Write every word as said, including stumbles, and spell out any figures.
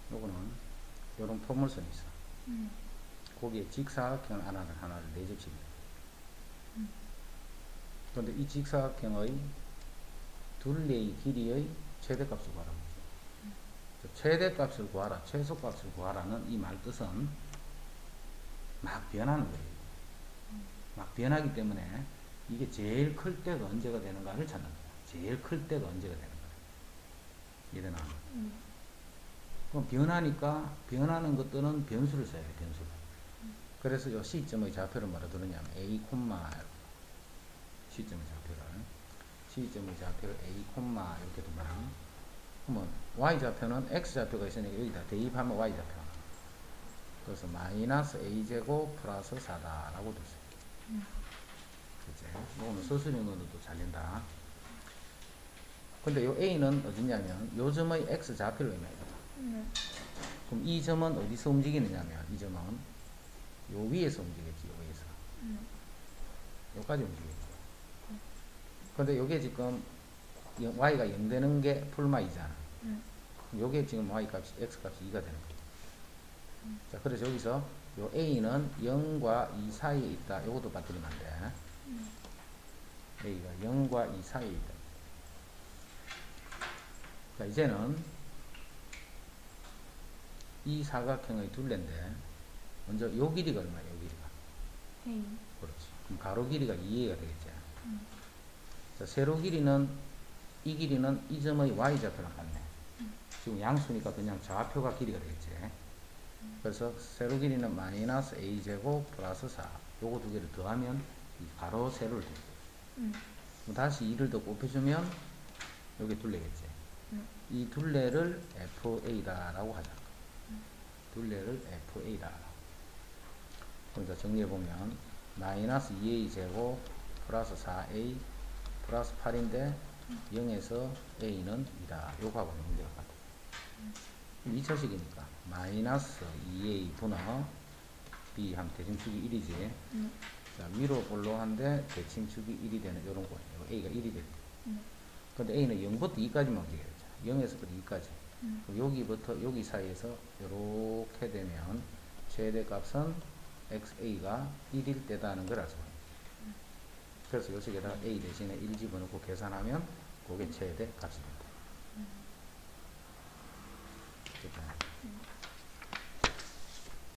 요거는 요런 포물선이 있어. 음. 거기에 직사각형 하나를 하나를 내접칩니다. 음. 그런데 이 직사각형의 둘레의 길이의 최대값을 구하라고 했죠. 음. 최대값을 구하라, 최소값을 구하라는 이 말 뜻은 막 변하는 거예요. 음. 막 변하기 때문에 이게 제일 클 때가 언제가 되는가를 찾는 거야. 제일 클 때가 언제가 되는 거야. 이해되나? 음. 그럼 변하니까 변하는 것들은 변수를 써야 돼, 변수를. 음. 그래서 이 시점의 좌표를 뭐라 그러냐면 A, 시점의 좌표를 시점의 좌표를 A, 이렇게 두면 그러면 Y좌표는 X좌표가 있으니까 여기다 대입하면 Y좌표. 그래서 마이너스 A제곱 플러스 사다 라고 됐어요. 음. 그치? 이거는 서술형으로도 잘 된다. 근데 요 A는 어디냐면 요 점의 X좌표를 의미해요. 음. 그럼 이 점은 어디서 움직이느냐면 이 점은 요 위에서 움직이겠지. 요 위에서. 음. 요까지 움직이겠죠. 근데 요게 지금 Y가 영 되는 게 풀마이잖아. 음. 요게 지금 Y 값이, X 값이 이가 되는 거죠. 음. 자, 그래서 여기서 요 A는 영과 이 사이에 있다. 요것도 빠뜨리면 안 돼. 음. A가 영과 이 사이에 있다. 자, 이제는 이 사각형의 둘레인데 먼저 요 길이가 얼마야? 요 길이가. A. 그렇지. 그럼 가로 길이가 이 에이가 되겠지. 음. 자, 세로 길이는 이 길이는 이 점의 Y좌표랑 같네. 음. 지금 양수니까 그냥 좌표가 길이가 되겠지. 음. 그래서 세로 길이는 마이너스 A제곱 플러스 사. 요거 두 개를 더하면 이 가로 세로를 되겠지. 음. 다시 이를 더 곱해주면 요게 둘레겠지. 음. 이 둘레를 에프에이다라고 하자. 음. 둘레를 에프에이다. 그럼 정리해보면 마이너스 이 에이 제곱 플러스 사 에이 플러스 팔인데 음. 영에서 A는 이다. 요거하고는 문제가 같아. 음. 이 차식이니까 마이너스 이 에이 분의 B 하면 대칭축이 일이지. 음. 자, 위로 볼록한데 대칭축이 일이 되는 요런 거예요. A가 일이 되겠죠. 음. 근데 A는 영부터 이까지만 움직여야 되잖아. 영에서부터 이까지. 음. 여기부터 여기 사이에서 이렇게 되면 최대값은 엑스에이가 일일 때다는 걸 알 수가 있어요. 음. 그래서 요식에다가 A 대신에 일 집어넣고 계산하면 그게 최대값이 된다. 음. 그렇죠? 음.